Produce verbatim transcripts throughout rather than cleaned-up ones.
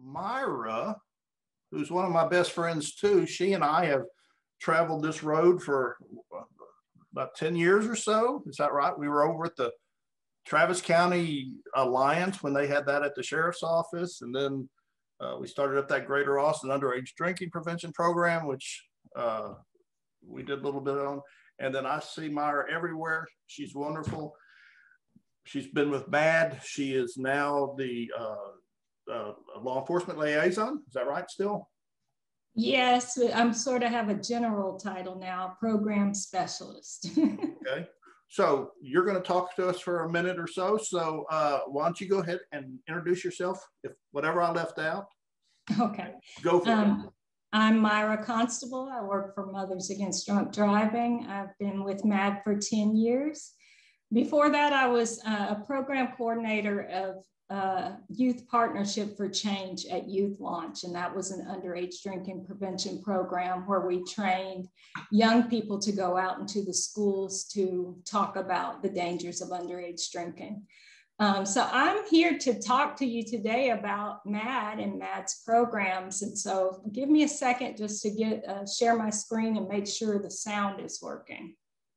Myra, who's one of my best friends too. She and I have traveled this road for about ten years or so. Is that right? We were over at the Travis County Alliance when they had that at the sheriff's office. And then uh, we started up that Greater Austin Underage Drinking Prevention Program, which uh, we did a little bit on. And then I see Myra everywhere. She's wonderful. She's been with M A D. She is now the uh, uh, law enforcement liaison. Is that right still? Yes, I'm sort of have a general title now, program specialist. Okay. So you're going to talk to us for a minute or so. So uh, why don't you go ahead and introduce yourself, if whatever I left out. Okay. Go for um, it. I'm Myra Constable. I work for Mothers Against Drunk Driving. I've been with M A D for ten years. Before that, I was uh, a program coordinator of uh, Youth Partnership for Change at Youth Launch, and that was an underage drinking prevention program where we trained young people to go out into the schools to talk about the dangers of underage drinking. Um, so I'm here to talk to you today about M A D and M A D's programs, and so give me a second just to get uh, share my screen and make sure the sound is working.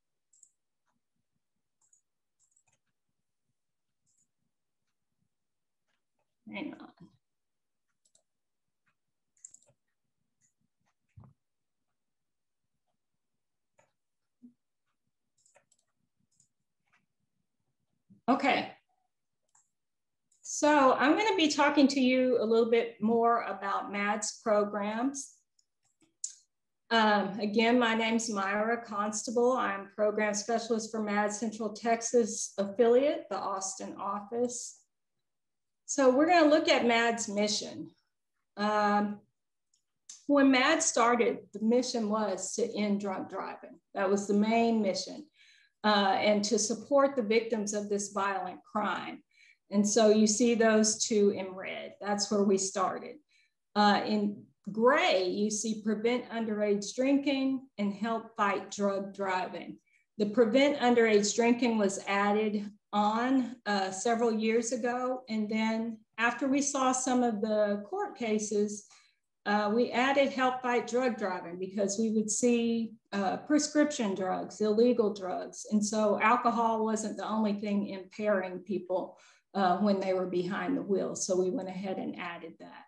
Hang on. Okay. So I'm going to be talking to you a little bit more about M A D's programs. Um, again, my name's Myra Constable. I'm program specialist for M A D Central Texas affiliate, the Austin office. So we're going to look at M A D's mission. Um, when M A D started, the mission was to end drunk driving. That was the main mission, uh, and to support the victims of this violent crime. And so you see those two in red. That's where we started. Uh, in gray, you see prevent underage drinking and help fight drug driving. The prevent underage drinking was added on uh, several years ago. And then after we saw some of the court cases, uh, we added help fight drug driving because we would see uh, prescription drugs, illegal drugs. And so alcohol wasn't the only thing impairing people uh, when they were behind the wheel. So we went ahead and added that.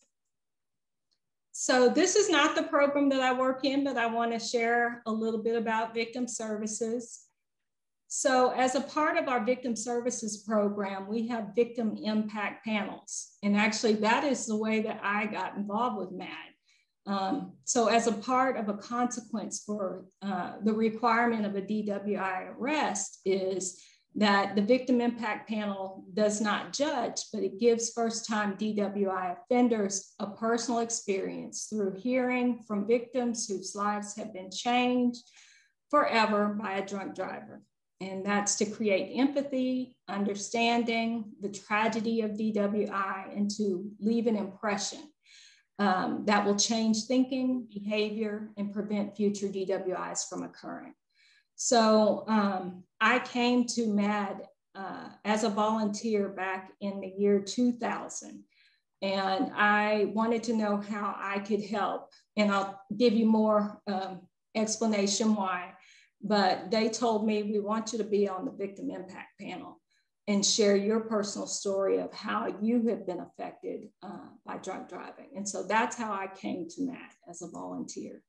So this is not the program that I work in, but I want to share a little bit about victim services. So as a part of our victim services program, we have victim impact panels. And actually that is the way that I got involved with M A D. Um, so as a part of a consequence for uh, the requirement of a D W I arrest is that the victim impact panel does not judge, but it gives first-time D W I offenders a personal experience through hearing from victims whose lives have been changed forever by a drunk driver. And that's to create empathy, understanding the tragedy of D W I, and to leave an impression um, that will change thinking, behavior, and prevent future D W Is from occurring. So um, I came to M A D uh, as a volunteer back in the year two thousand. And I wanted to know how I could help. And I'll give you more um, explanation why. But they told me, we want you to be on the victim impact panel and share your personal story of how you have been affected uh, by drunk driving. And so that's how I came to M A D as a volunteer.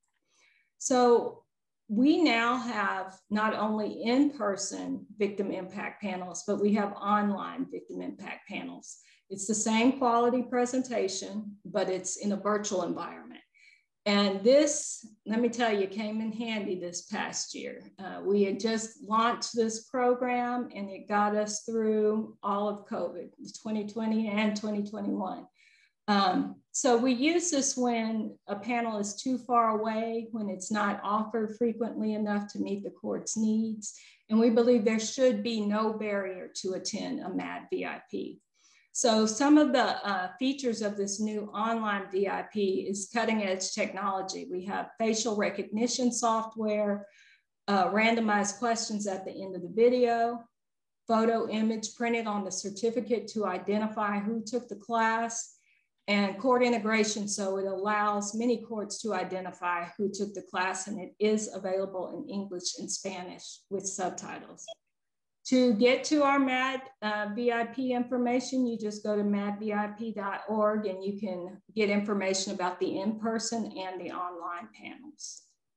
So we now have not only in-person victim impact panels, but we have online victim impact panels. It's the same quality presentation, but it's in a virtual environment. And this, let me tell you, came in handy this past year. Uh, we had just launched this program and it got us through all of COVID, twenty twenty and twenty twenty-one. Um, so we use this when a panel is too far away, when it's not offered frequently enough to meet the court's needs. And we believe there should be no barrier to attend a M A D V I P. So some of the uh, features of this new online V I P is cutting edge technology. We have facial recognition software, uh, randomized questions at the end of the video, photo image printed on the certificate to identify who took the class, and court integration. So it allows many courts to identify who took the class, and it is available in English and Spanish with subtitles. To get to our M A D uh, V I P information, you just go to mad V I P dot org and you can get information about the in-person and the online panels.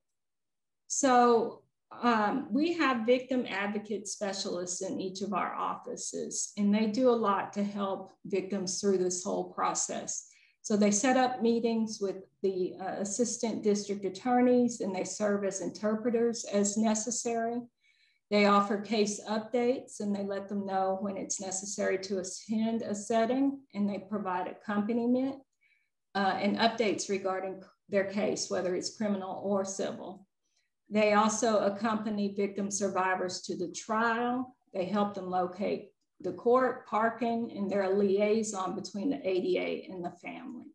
So um, we have victim advocate specialists in each of our offices, and they do a lot to help victims through this whole process. So they set up meetings with the uh, assistant district attorneys, and they serve as interpreters as necessary. They offer case updates, and they let them know when it's necessary to attend a setting, and they provide accompaniment uh, and updates regarding their case, whether it's criminal or civil. They also accompany victim survivors to the trial. They help them locate the court, parking, and they're a liaison between the A D A and the family.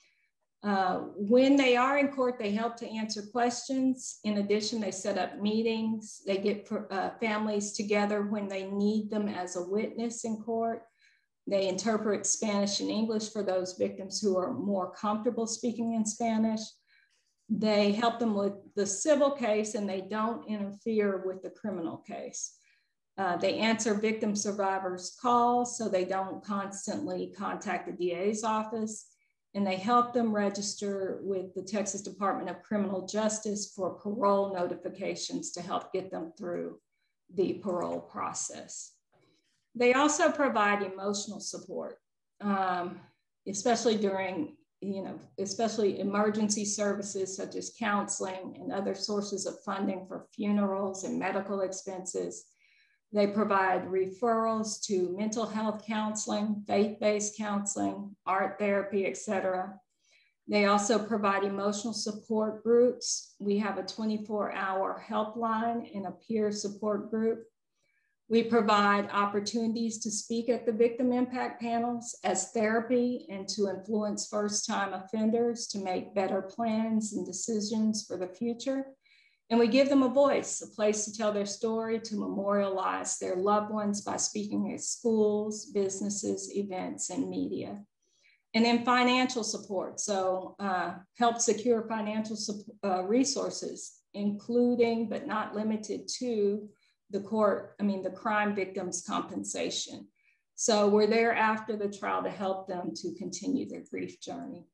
Uh, when they are in court, they help to answer questions. In addition, they set up meetings. They get uh, families together when they need them as a witness in court. They interpret Spanish and English for those victims who are more comfortable speaking in Spanish. They help them with the civil case, and they don't interfere with the criminal case. Uh, they answer victim survivors' calls, so they don't constantly contact the D A's office. And they help them register with the Texas Department of Criminal Justice for parole notifications to help get them through the parole process. They also provide emotional support, um, especially during, you know, especially emergency services such as counseling and other sources of funding for funerals and medical expenses. They provide referrals to mental health counseling, faith-based counseling, art therapy, et cetera. They also provide emotional support groups. We have a twenty-four hour helpline and a peer support group. We provide opportunities to speak at the victim impact panels as therapy and to influence first-time offenders to make better plans and decisions for the future. And we give them a voice, a place to tell their story, to memorialize their loved ones by speaking at schools, businesses, events, and media. And then financial support. So uh, help secure financial uh, resources, including but not limited to the court, I mean, the crime victims' compensation. So we're there after the trial to help them to continue their grief journey.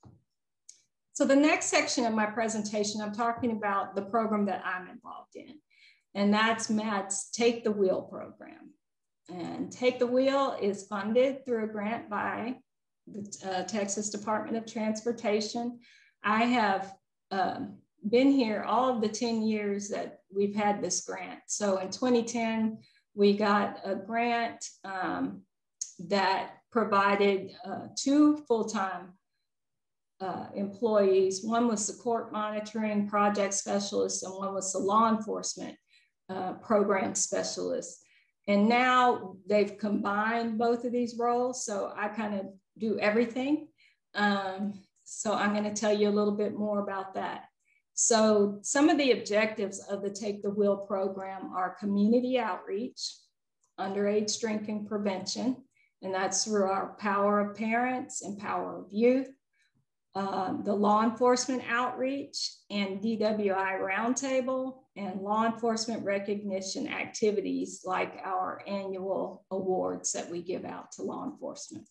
So the next section of my presentation, I'm talking about the program that I'm involved in, and that's M A D's Take the Wheel program. And Take the Wheel is funded through a grant by the uh, Texas Department of Transportation. I have um, been here all of the ten years that we've had this grant. So in twenty ten, we got a grant um, that provided uh, two full-time Uh, employees. One was the court monitoring project specialist, and one was the law enforcement uh, program specialist. And now they've combined both of these roles, so I kind of do everything. Um, so I'm going to tell you a little bit more about that. So some of the objectives of the Take the Wheel program are community outreach, underage drinking prevention, and that's through our Power of Parents and Power of Youth, Um, the law enforcement outreach and D W I roundtable, and law enforcement recognition activities like our annual awards that we give out to law enforcement.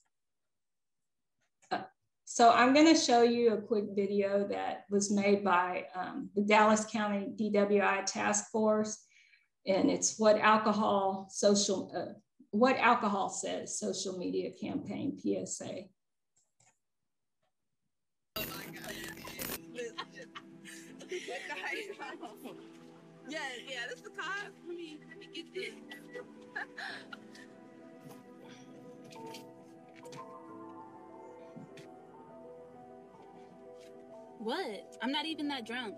Uh, so I'm going to show you a quick video that was made by um, the Dallas County D W I Task Force, and it's what alcohol social, uh, what alcohol says, social media campaign, P S A. Yeah, yeah, that's the cop. Let me, let me get this. What? I'm not even that drunk.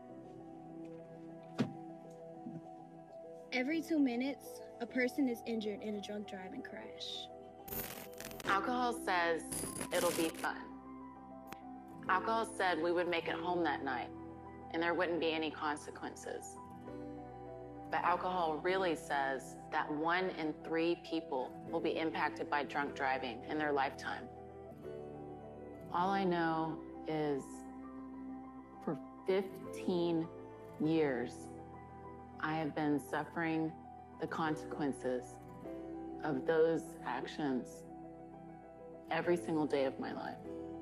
Every two minutes, a person is injured in a drunk driving crash. Alcohol says it'll be fun. Alcohol said we would make it home that night and there wouldn't be any consequences. But alcohol really says that one in three people will be impacted by drunk driving in their lifetime. All I know is for fifteen years, I have been suffering the consequences of those actions every single day of my life.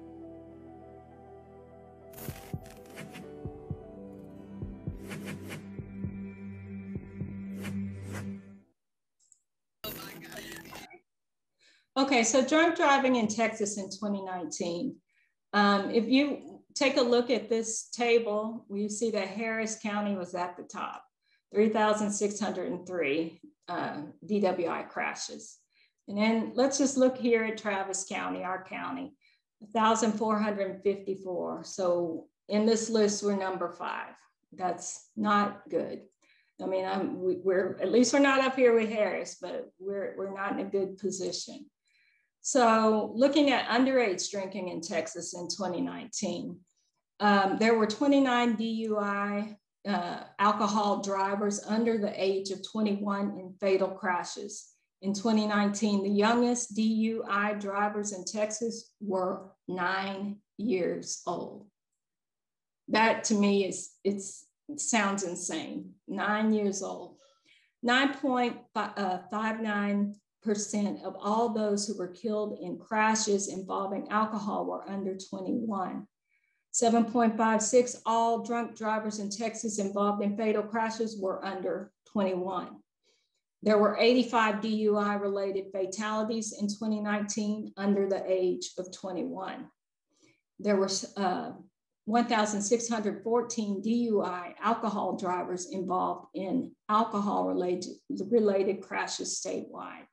Okay, so drunk driving in Texas in twenty nineteen. Um, if you take a look at this table, you see that Harris County was at the top, three thousand six hundred three uh, D W I crashes. And then let's just look here at Travis County, our county, one thousand four hundred fifty-four. So in this list, we're number five. That's not good. I mean, I'm, we, we're, at least we're not up here with Harris, but we're, we're not in a good position. So looking at underage drinking in Texas in twenty nineteen, um, there were twenty-nine D U I uh, alcohol drivers under the age of twenty-one in fatal crashes. In twenty nineteen, the youngest D U I drivers in Texas were nine years old. That to me is, it's, it sounds insane, nine years old. nine point five nine percent of all those who were killed in crashes involving alcohol were under twenty-one. seven point five six all drunk drivers in Texas involved in fatal crashes were under twenty-one. There were eighty-five D U I related fatalities in twenty nineteen under the age of twenty-one. There were uh, one thousand six hundred fourteen D U I alcohol drivers involved in alcohol related, related crashes statewide.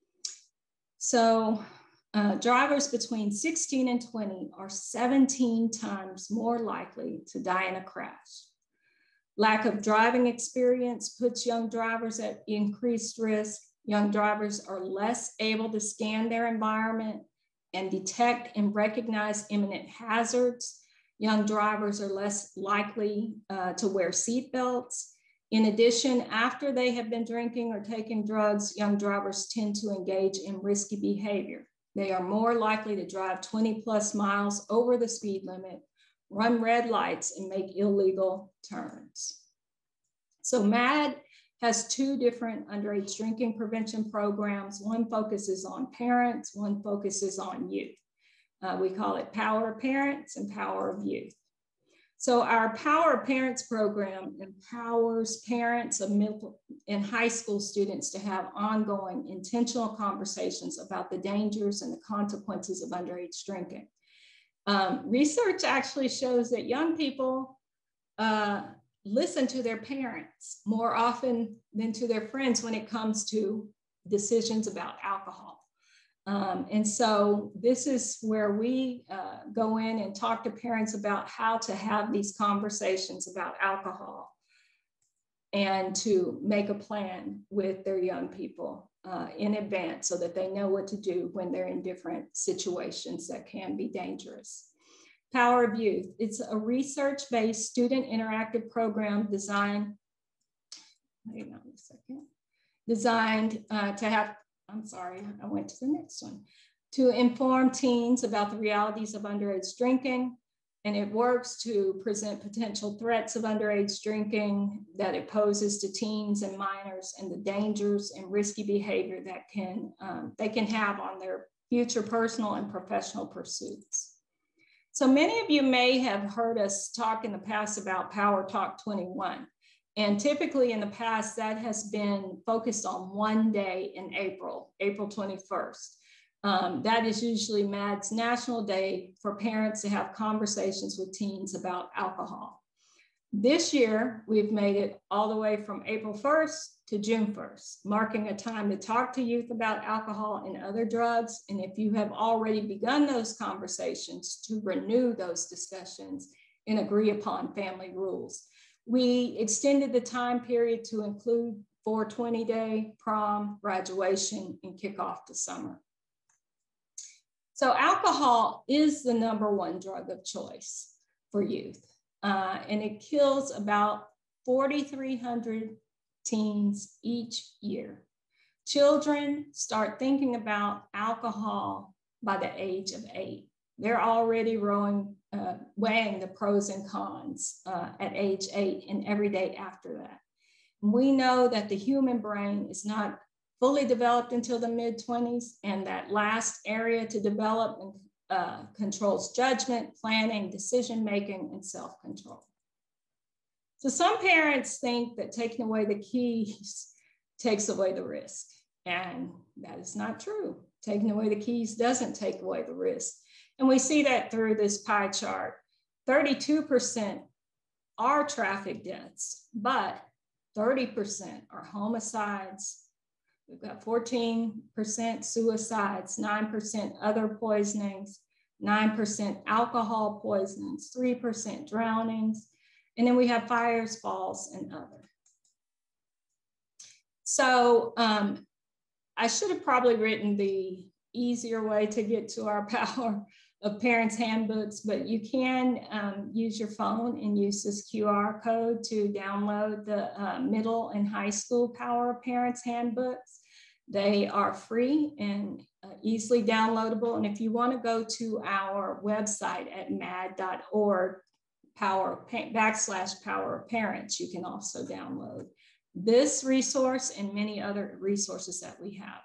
So uh, drivers between sixteen and twenty are seventeen times more likely to die in a crash. Lack of driving experience puts young drivers at increased risk. Young drivers are less able to scan their environment and detect and recognize imminent hazards. Young drivers are less likely uh, to wear seatbelts. In addition, after they have been drinking or taking drugs, young drivers tend to engage in risky behavior. They are more likely to drive twenty plus miles over the speed limit, run red lights, and make illegal turns. So M A D has two different underage drinking prevention programs. One focuses on parents, one focuses on youth. Uh, we call it Power of Parents and Power of Youth. So our Power of Parents program empowers parents of middle and high school students to have ongoing intentional conversations about the dangers and the consequences of underage drinking. Um, research actually shows that young people uh, listen to their parents more often than to their friends when it comes to decisions about alcohol. Um, and so this is where we uh, go in and talk to parents about how to have these conversations about alcohol and to make a plan with their young people uh, in advance so that they know what to do when they're in different situations that can be dangerous. Power of Youth, it's a research-based student interactive program designed, hang on a second, designed uh, to have I'm sorry, I went to the next one. To inform teens about the realities of underage drinking. And it works to present potential threats of underage drinking that it poses to teens and minors and the dangers and risky behavior that can um, they can have on their future personal and professional pursuits. So many of you may have heard us talk in the past about Power Talk twenty-one. And typically in the past, that has been focused on one day in April, April twenty-first. Um, that is usually M A D's National Day for parents to have conversations with teens about alcohol. This year, we've made it all the way from April first to June first, marking a time to talk to youth about alcohol and other drugs. And if you have already begun those conversations, to renew those discussions and agree upon family rules. We extended the time period to include four twenty day, prom, graduation, and kick off the summer. So alcohol is the number one drug of choice for youth, uh, and it kills about forty-three hundred teens each year. Children start thinking about alcohol by the age of eight. They're already rowing, uh, weighing the pros and cons uh, at age eight and every day after that. We know that the human brain is not fully developed until the mid twenties, and that last area to develop uh, controls judgment, planning, decision-making, and self-control. So some parents think that taking away the keys takes away the risk, and that is not true. Taking away the keys doesn't take away the risk. And we see that through this pie chart. thirty-two percent are traffic deaths, but thirty percent are homicides. We've got fourteen percent suicides, nine percent other poisonings, nine percent alcohol poisonings, three percent drownings, and then we have fires, falls, and other. So um, I should have probably written the easier way to get to our Power of Parents handbooks, but you can um, use your phone and use this Q R code to download the uh, middle and high school Power of Parents handbooks. They are free and uh, easily downloadable. And if you want to go to our website at mad dot org, power backslash Power of Parents, you can also download this resource and many other resources that we have.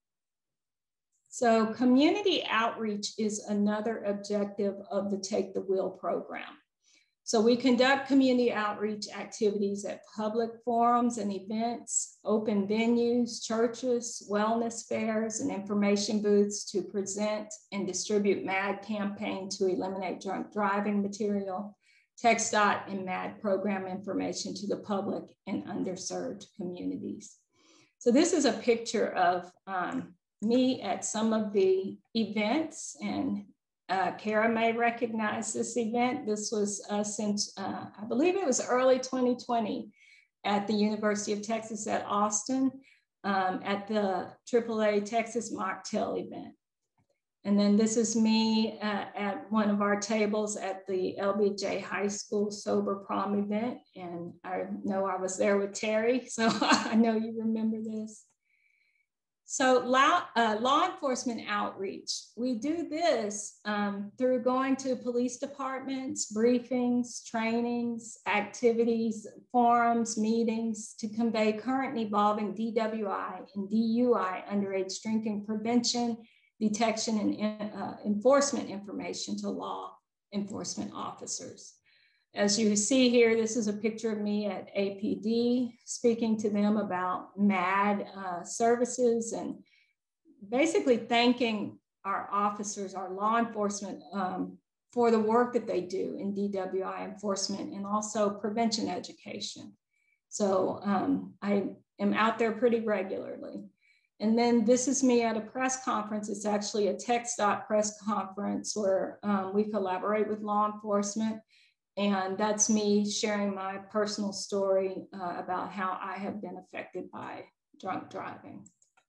So community outreach is another objective of the Take the Wheel program. So we conduct community outreach activities at public forums and events, open venues, churches, wellness fairs, and information booths to present and distribute MAD campaign to eliminate drunk driving material, TxDOT and MAD program information to the public and underserved communities. So this is a picture of um, me at some of the events, and uh, Kara may recognize this event. This was uh, since, uh, I believe it was early twenty twenty at the University of Texas at Austin um, at the triple A Texas Mocktail event. And then this is me uh, at one of our tables at the L B J High School Sober Prom event. And I know I was there with Terry, so I know you remember this. So law, uh, law enforcement outreach, we do this um, through going to police departments, briefings, trainings, activities, forums, meetings to convey current evolving D W I and D U I underage drinking prevention, detection, and uh, enforcement information to law enforcement officers. As you see here, this is a picture of me at A P D speaking to them about MAD uh, services and basically thanking our officers, our law enforcement um, for the work that they do in D W I enforcement and also prevention education. So um, I am out there pretty regularly. And then this is me at a press conference. It's actually a TxDOT press conference where um, we collaborate with law enforcement. And that's me sharing my personal story uh, about how I have been affected by drunk driving.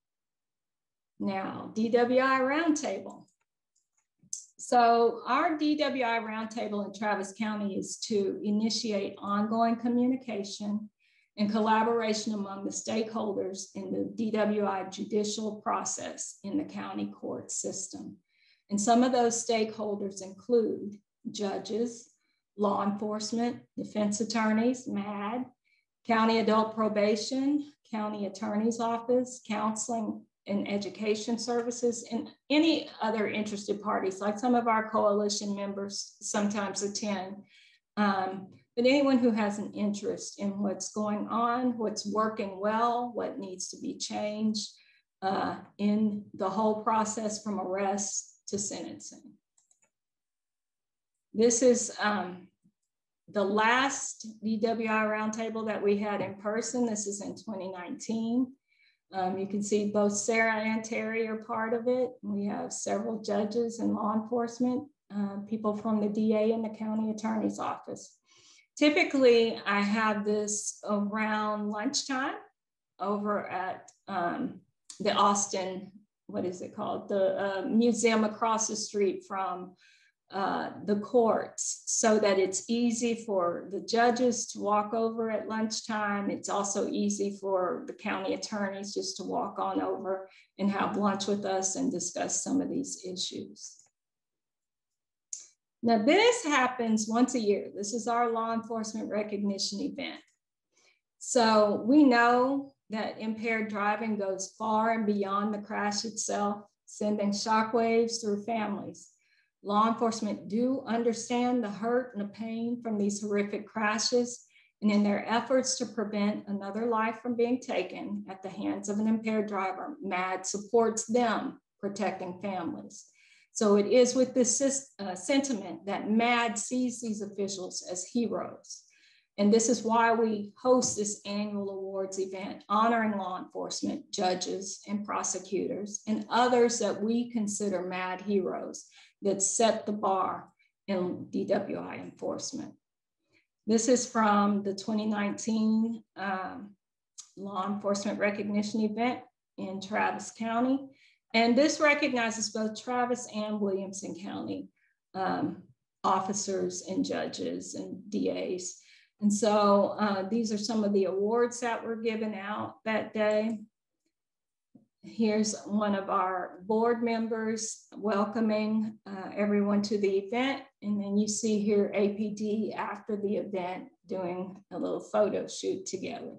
Now, D W I Roundtable. So our D W I Roundtable in Travis County is to initiate ongoing communication and collaboration among the stakeholders in the D W I judicial process in the county court system. And some of those stakeholders include judges, law enforcement, defense attorneys, MAD, county adult probation, county attorney's office, counseling and education services, and any other interested parties, like some of our coalition members sometimes attend. Um, but anyone who has an interest in what's going on, what's working well, what needs to be changed uh, in the whole process from arrest to sentencing. This is um, the last D W I roundtable that we had in person. This is in twenty nineteen. Um, you can see both Sarah and Terry are part of it. We have several judges and law enforcement, uh, people from the D A and the county attorney's office. Typically, I have this around lunchtime over at um, the Austin, what is it called? The uh, museum across the street from uh, the courts, so that it's easy for the judges to walk over at lunchtime. It's also easy for the county attorneys just to walk on over and have lunch with us and discuss some of these issues. Now this happens once a year. This is our law enforcement recognition event. So we know that impaired driving goes far and beyond the crash itself, sending shockwaves through families. Law enforcement do understand the hurt and the pain from these horrific crashes, and in their efforts to prevent another life from being taken at the hands of an impaired driver, MAD supports them protecting families. So it is with this uh, sentiment that MAD sees these officials as heroes. And this is why we host this annual awards event, honoring law enforcement, judges, and prosecutors, and others that we consider MAD heroes that set the bar in D W I enforcement. This is from the twenty nineteen um, Law Enforcement Recognition event in Travis County. And this recognizes both Travis and Williamson County um, officers and judges and D As. And so uh, these are some of the awards that were given out that day. Here's one of our board members welcoming uh, everyone to the event. And then you see here A P D after the event doing a little photo shoot together.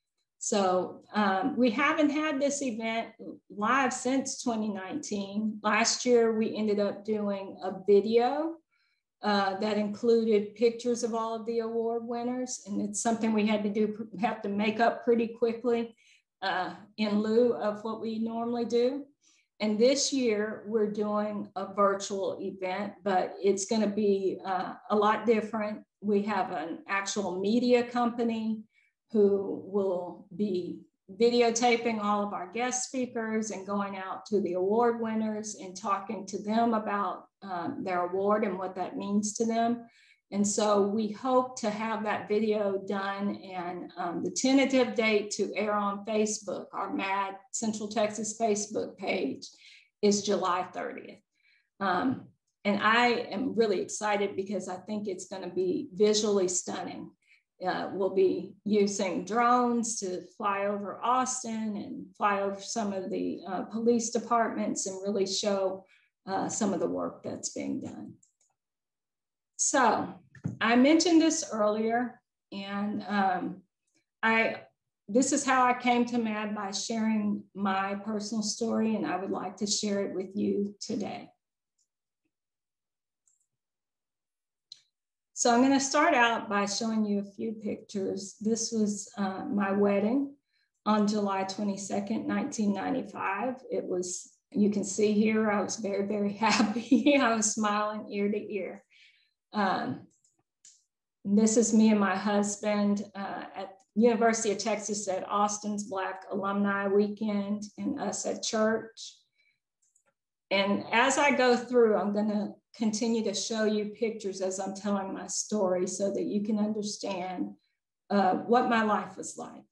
So um, we haven't had this event live since twenty nineteen. Last year, we ended up doing a video uh, that included pictures of all of the award winners. And it's something we had to do, have to make up pretty quickly uh, in lieu of what we normally do. And this year, we're doing a virtual event, but it's gonna be uh, a lot different. We have an actual media company who will be videotaping all of our guest speakers and going out to the award winners and talking to them about um, their award and what that means to them. And so we hope to have that video done, and um, the tentative date to air on Facebook, our MAD Central Texas Facebook page, is July thirtieth. Um, and I am really excited because I think it's gonna be visually stunning. Uh, we'll be using drones to fly over Austin and fly over some of the uh, police departments and really show uh, some of the work that's being done. So I mentioned this earlier, and um, I, this is how I came to MAD, by sharing my personal story, and I would like to share it with you today. So I'm going to start out by showing you a few pictures. This was uh, my wedding on July twenty-second, nineteen ninety-five. It was, you can see here, I was very, very happy. I was smiling ear to ear. Um, this is me and my husband uh, at University of Texas at Austin's Black Alumni Weekend, and us at church. And as I go through, I'm going to continue to show you pictures as I'm telling my story so that you can understand uh, what my life was like.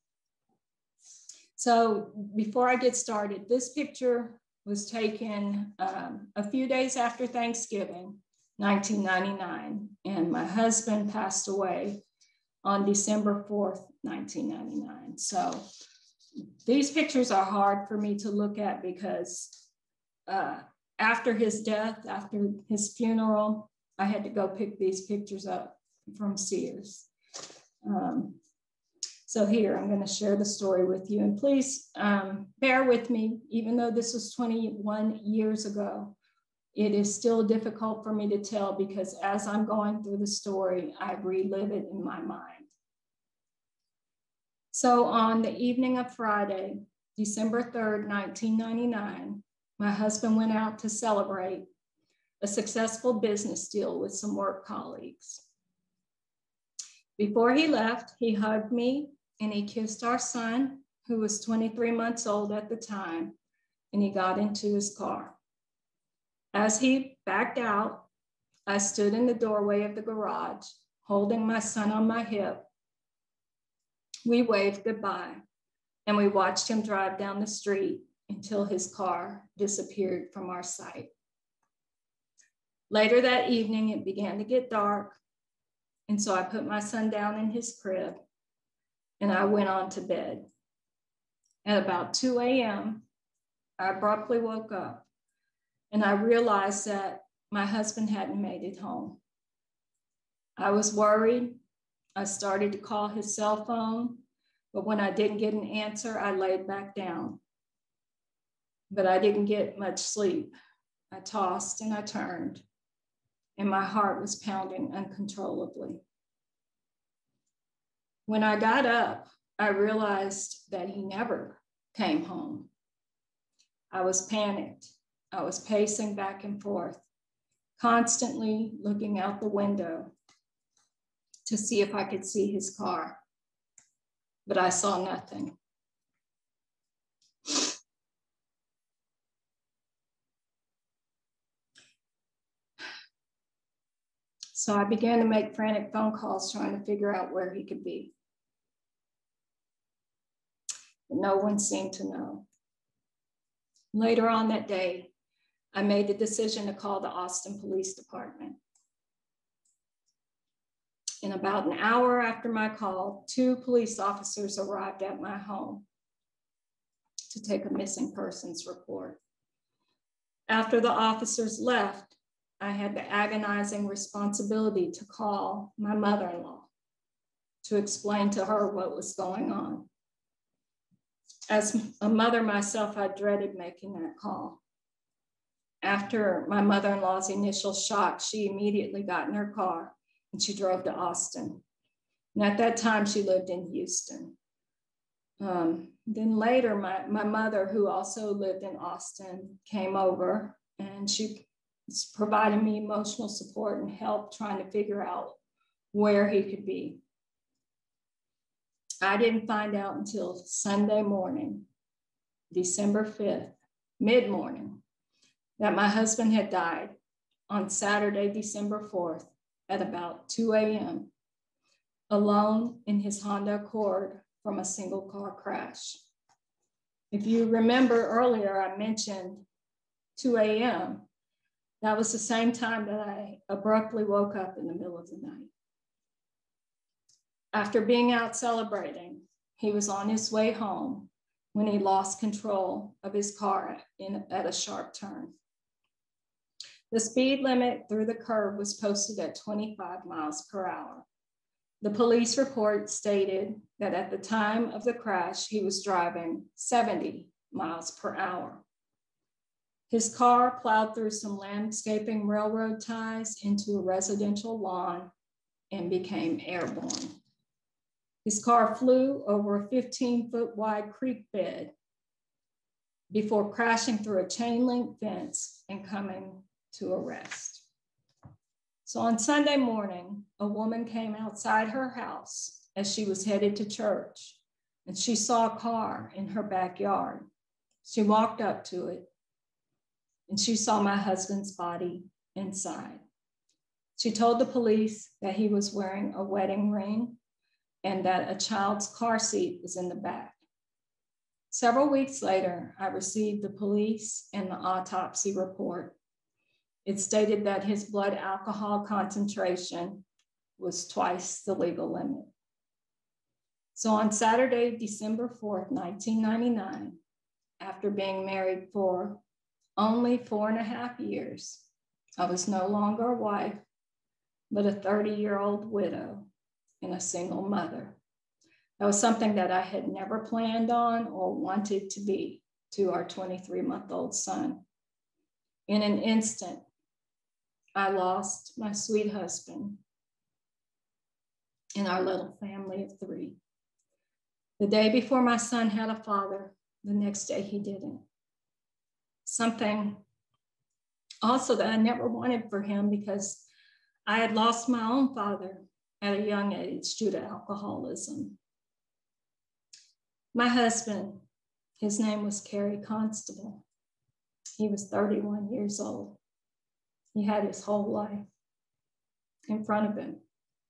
So before I get started, this picture was taken um, a few days after Thanksgiving, nineteen ninety-nine, and my husband passed away on December fourth, nineteen ninety-nine. So these pictures are hard for me to look at because uh, after his death, after his funeral, I had to go pick these pictures up from Sears. Um, so here, I'm going to share the story with you. And please um, bear with me, even though this was twenty-one years ago, it is still difficult for me to tell because as I'm going through the story, I relive it in my mind. So on the evening of Friday, December third, nineteen ninety-nine, my husband went out to celebrate a successful business deal with some work colleagues. Before he left, he hugged me and he kissed our son, who was twenty-three months old at the time, and he got into his car. As he backed out, I stood in the doorway of the garage, holding my son on my hip. We waved goodbye, and we watched him drive down the street until his car disappeared from our sight. Later that evening, it began to get dark, and so I put my son down in his crib, and I went on to bed. At about two A M, I abruptly woke up, and I realized that my husband hadn't made it home. I was worried. I started to call his cell phone, but when I didn't get an answer, I laid back down. But I didn't get much sleep. I tossed and I turned, and my heart was pounding uncontrollably. When I got up, I realized that he never came home. I was panicked. I was pacing back and forth, constantly looking out the window to see if I could see his car, but I saw nothing. So I began to make frantic phone calls trying to figure out where he could be. But no one seemed to know. Later on that day, I made the decision to call the Austin Police Department. In about an hour after my call, two police officers arrived at my home to take a missing persons report. After the officers left, I had the agonizing responsibility to call my mother-in-law to explain to her what was going on. As a mother myself, I dreaded making that call. After my mother-in-law's initial shock, she immediately got in her car and she drove to Austin. And at that time, she lived in Houston. Um, then later, my, my mother, who also lived in Austin, came over and she provided me emotional support and help trying to figure out where he could be. I didn't find out until Sunday morning, December fifth, mid-morning, that my husband had died on Saturday, December fourth at about two a m, alone in his Honda Accord from a single car crash. If you remember earlier, I mentioned two a m That was the same time that I abruptly woke up in the middle of the night. After being out celebrating, he was on his way home when he lost control of his car in, at a sharp turn. The speed limit through the curve was posted at twenty-five miles per hour. The police report stated that at the time of the crash, he was driving seventy miles per hour. His car plowed through some landscaping railroad ties into a residential lawn and became airborne. His car flew over a fifteen foot wide creek bed before crashing through a chain link fence and coming to a rest. So on Sunday morning, a woman came outside her house as she was headed to church, and she saw a car in her backyard. She walked up to it, and she saw my husband's body inside. She told the police that he was wearing a wedding ring and that a child's car seat was in the back. Several weeks later, I received the police and the autopsy report. It stated that his blood alcohol concentration was twice the legal limit. So on Saturday, December fourth, nineteen ninety-nine, after being married for only four and a half years, I was no longer a wife, but a thirty-year-old widow and a single mother. That was something that I had never planned on or wanted to be to our twenty-three-month-old son. In an instant, I lost my sweet husband and our little family of three. The day before my son had a father, the next day he didn't. Something also that I never wanted for him because I had lost my own father at a young age due to alcoholism. My husband, his name was Myra Constable. He was thirty-one years old. He had his whole life in front of him.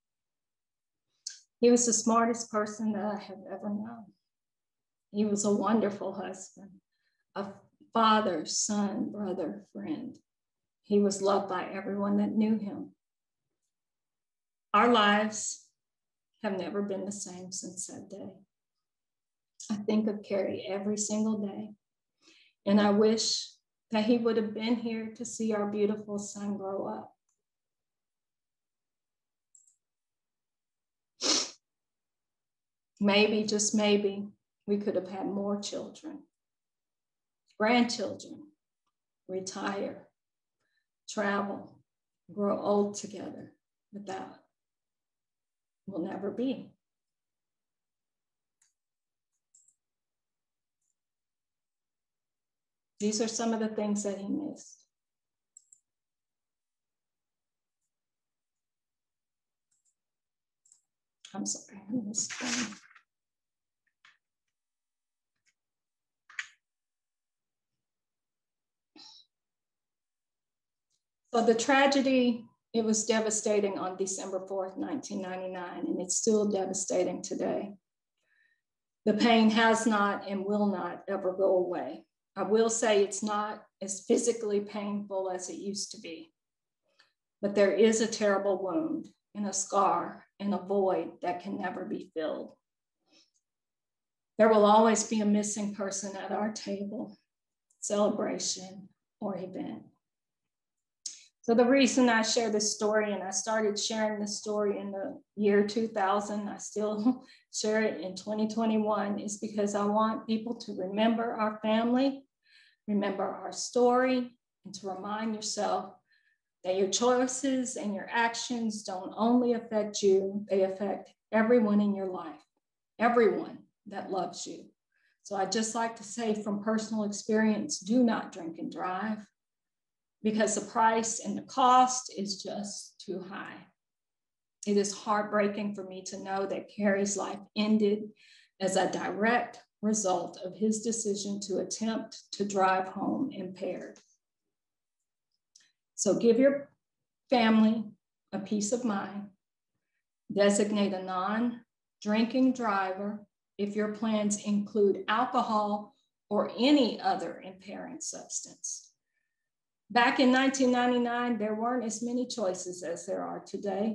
He was the smartest person that I have ever known. He was a wonderful husband, a father, son, brother, friend. He was loved by everyone that knew him. Our lives have never been the same since that day. I think of Carrie every single day, and I wish that he would have been here to see our beautiful son grow up. Maybe, just maybe, we could have had more children, grandchildren, retire, travel, grow old together, but that will never be. These are some of the things that he missed. I'm sorry, I missed one. So the tragedy, it was devastating on December fourth, nineteen ninety-nine, and it's still devastating today. The pain has not and will not ever go away. I will say it's not as physically painful as it used to be, but there is a terrible wound and a scar and a void that can never be filled. There will always be a missing person at our table, celebration, or event. So the reason I share this story, and I started sharing this story in the year two thousand, I still share it in twenty twenty-one, is because I want people to remember our family, remember our story, and to remind yourself that your choices and your actions don't only affect you, they affect everyone in your life, everyone that loves you. So I'd just like to say from personal experience, do not drink and drive, because the price and the cost is just too high. It is heartbreaking for me to know that Carrie's life ended as a direct result of his decision to attempt to drive home impaired. So give your family a peace of mind. Designate a non-drinking driver if your plans include alcohol or any other impairing substance. Back in nineteen ninety-nine, there weren't as many choices as there are today.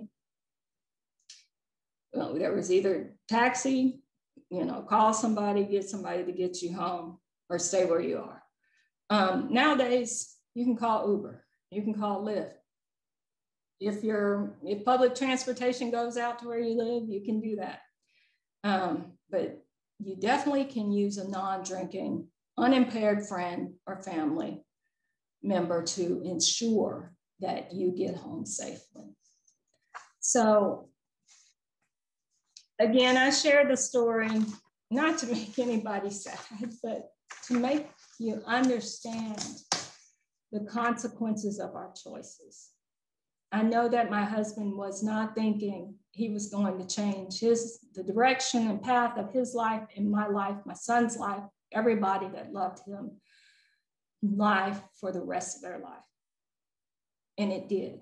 Well, there was either taxi, you know, call somebody, get somebody to get you home, or stay where you are. Um, nowadays, you can call Uber, you can call Lyft. If your if public transportation goes out to where you live, you can do that. Um, but you definitely can use a non-drinking, unimpaired friend or family member to ensure that you get home safely. So again, I share the story not to make anybody sad, but to make you understand the consequences of our choices. I know that my husband was not thinking he was going to change his the direction and path of his life and my life, my son's life, everybody that loved him, life for the rest of their life. And it did.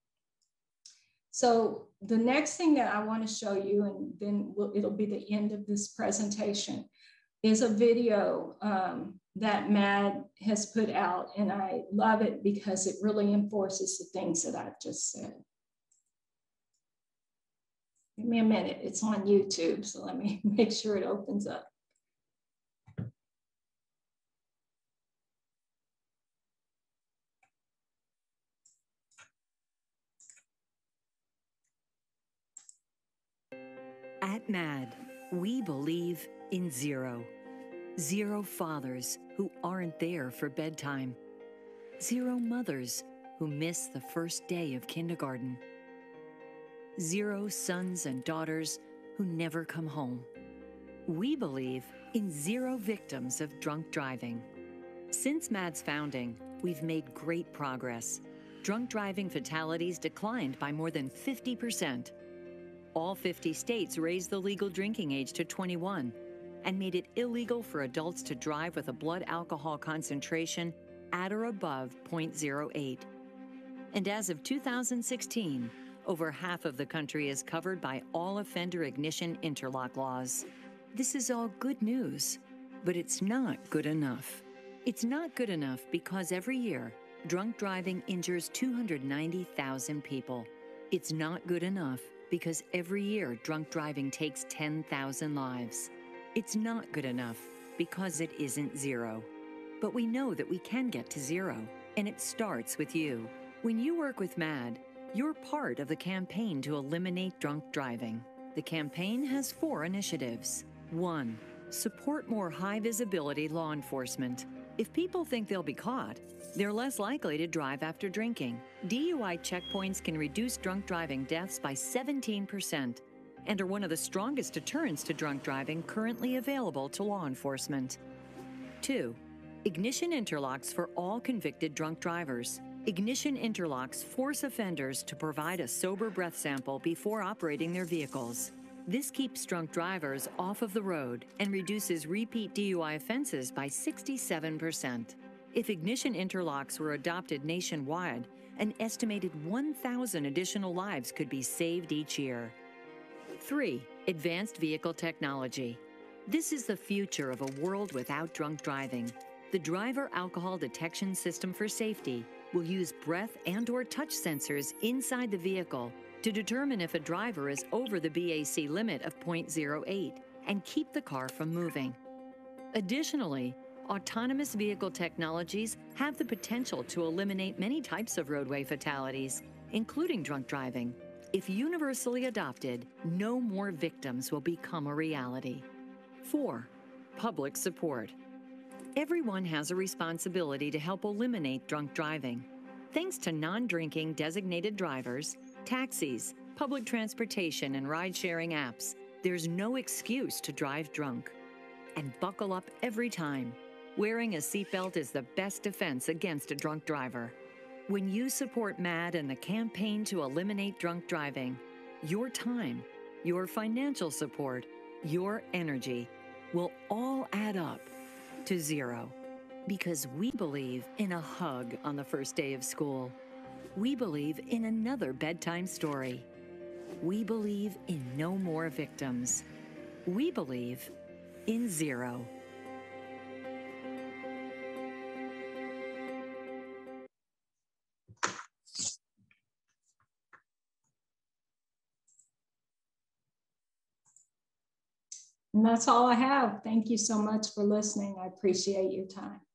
So the next thing that I want to show you, and then we'll, it'll be the end of this presentation, is a video um, that Mad has put out, and I love it because it really enforces the things that I've just said. Give me a minute, it's on YouTube, so let me make sure it opens up. At MAD, we believe in zero. Zero fathers who aren't there for bedtime. Zero mothers who miss the first day of kindergarten. Zero sons and daughters who never come home. We believe in zero victims of drunk driving. Since MAD's founding, we've made great progress. Drunk driving fatalities declined by more than fifty percent. All fifty states raised the legal drinking age to twenty-one and made it illegal for adults to drive with a blood alcohol concentration at or above zero point zero eight. And as of two thousand sixteen, over half of the country is covered by all offender ignition interlock laws. This is all good news, but it's not good enough. It's not good enough because every year, drunk driving injures two hundred ninety thousand people. It's not good enough because every year drunk driving takes ten thousand lives. It's not good enough because it isn't zero. but we know that we can get to zero, and it starts with you. When you work with MAD, you're part of the campaign to eliminate drunk driving. The campaign has four initiatives. One, support more high-visibility law enforcement. If people think they'll be caught, they're less likely to drive after drinking. D U I checkpoints can reduce drunk driving deaths by seventeen percent and are one of the strongest deterrents to drunk driving currently available to law enforcement. Two, ignition interlocks for all convicted drunk drivers. Ignition interlocks force offenders to provide a sober breath sample before operating their vehicles. This keeps drunk drivers off of the road and reduces repeat D U I offenses by sixty-seven percent. If ignition interlocks were adopted nationwide, an estimated one thousand additional lives could be saved each year. Three, advanced vehicle technology. This is the future of a world without drunk driving. The driver alcohol detection system for safety will use breath and or touch sensors inside the vehicle to determine if a driver is over the B A C limit of zero point zero eight and keep the car from moving. Additionally, autonomous vehicle technologies have the potential to eliminate many types of roadway fatalities, including drunk driving. If universally adopted, no more victims will become a reality. Four, public support. Everyone has a responsibility to help eliminate drunk driving. Thanks to non-drinking designated drivers, taxis, public transportation, and ride-sharing apps, there's no excuse to drive drunk. And buckle up every time. Wearing a seatbelt is the best defense against a drunk driver. When you support MAD and the campaign to eliminate drunk driving, your time, your financial support, your energy will all add up to zero. Because we believe in a hug on the first day of school. We believe in another bedtime story. We believe in no more victims. We believe in zero. And that's all I have. Thank you so much for listening. I appreciate your time.